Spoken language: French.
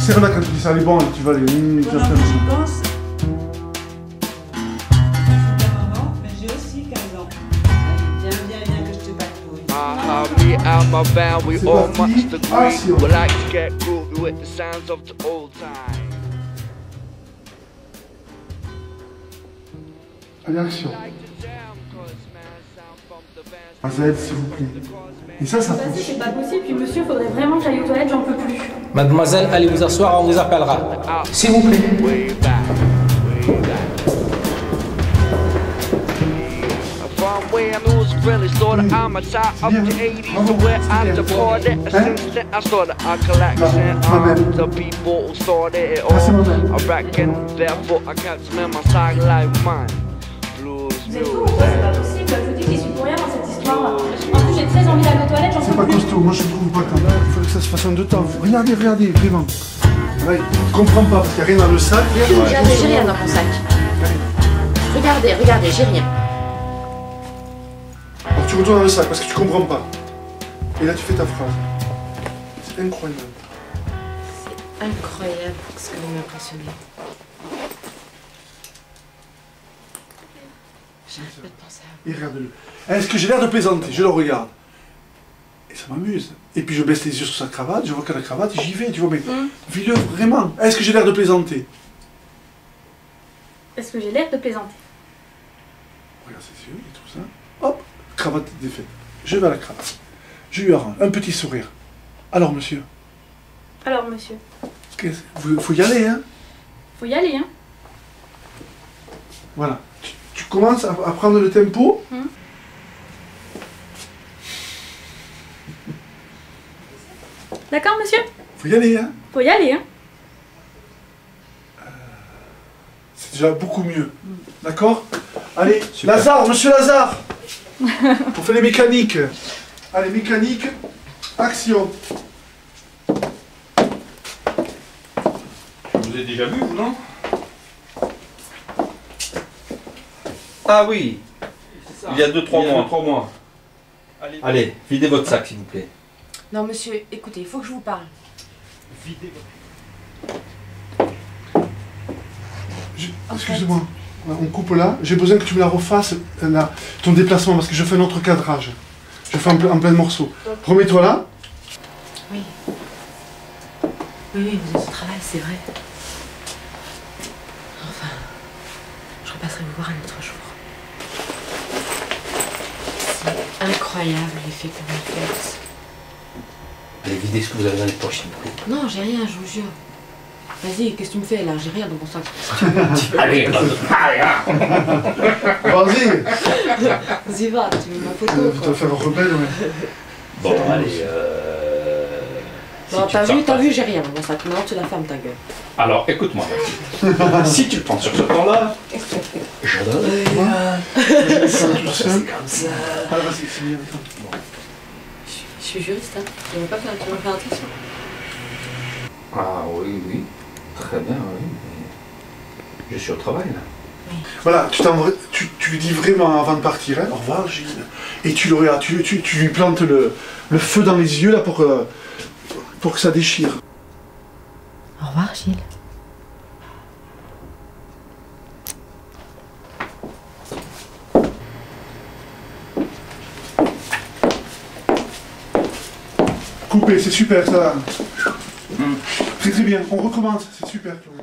serre-la quand tu dis ça, elle est bonne, tu vas aller. Pendant que j'y pense, c'est un moment, mais j'ai aussi 15 ans. Allez, viens que je te patrouille. Me and my band, we all much agree. Action. We like to get groovy with the sounds of the old time. Allez, action. Mademoiselle, s'il vous plaît. Et ça Vas-y, touche. c'est pas possible, puis monsieur, faudrait vraiment que j'aille aux toilettes, j'en peux plus. Mademoiselle, allez vous asseoir, on vous appellera. S'il vous plaît. Way back, way back. From where I was really sorta, I'm a top of the 80s, so where I supported a system, I started a collection of the people who started it all. I reckon, therefore, I got some in my side like mine. Blues Vous êtes fous ou music. quoi? C'est pas possible, je vous dis que j'y suis pour rien dans cette histoire. En plus, j'ai très envie d'aller aux toilettes, j'en C'est peux pas plus. costaud, moi je trouve pas quand même. Il faut que ça se fasse en 2 temps. Regardez, vraiment. Ouais, je comprends pas, parce qu'il n'y a rien dans le sac. Regardez, j'ai rien dans mon sac. Regardez, j'ai rien. Alors tu retournes dans le sac parce que tu comprends pas. Et là tu fais ta phrase. C'est incroyable. Incroyable ce que vous m'impressionnez. J'arrête pas de penser à vous. Et regarde-le. Est-ce que j'ai l'air de plaisanter? Je le regarde. Et ça m'amuse. Et puis je baisse les yeux sur sa cravate, je vois qu'elle a la cravate et j'y vais, tu vois, mais vis-le vraiment. Est-ce que j'ai l'air de plaisanter? Est-ce que j'ai l'air de plaisanter? Regarde ses yeux et tout ça. Hop, cravate défaite. Je vais à la cravate. Je lui arrange un petit sourire. Alors monsieur, Alors, monsieur, faut y aller, hein? faut y aller, hein? Voilà. Tu commences à prendre le tempo. D'accord, monsieur? Faut y aller, hein? Faut y aller, hein? C'est déjà beaucoup mieux. D'accord? Allez, super. Lazare, monsieur Lazare. On fait les mécaniques. Allez, mécanique, action. Je vous ai déjà vu, vous, non? Ah oui, il y a 2-3 mois. Allez, videz votre sac, s'il vous plaît. Non, monsieur, écoutez, il faut que je vous parle. Videz Excuse-moi, on coupe là. J'ai besoin que tu me la refasses, ton déplacement, parce que je fais un autre cadrage. Je fais en plein morceau. Remets-toi là. Oui. Oui, vous êtes au travail, c'est vrai. Enfin, je repasserai vous voir un autre jour. C'est incroyable l'effet que vous faites. Allez, videz ce que vous avez dans les poches, s'il vous plaît. Non, j'ai rien, je vous jure. Vas-y, qu'est-ce que tu me fais là? J'ai rien dans mon sac. Allez, Vas-y. Vas-y, va, tu mets ma photo. Je vais te faire un rebelle, mais... Bon, allez, Non, t'as vu, j'ai rien dans mon sac. Maintenant, tu la fermes ta gueule. Alors, écoute-moi. Si tu le prends sur ce temps-là, j'adore. C'est comme ça. Ah, vas-y, c'est bien. Attends. Je suis juriste, hein. Tu vas pas faire attention. Ah oui, très bien, oui. Mais je suis au travail, là. Voilà, tu lui dis vraiment avant de partir, hein, au revoir Gilles. Et tu le regardes, tu lui plantes le feu dans les yeux là pour que ça déchire. Au revoir, Gilles. Coupé, c'est super ça. Très très bien, on recommence, c'est super.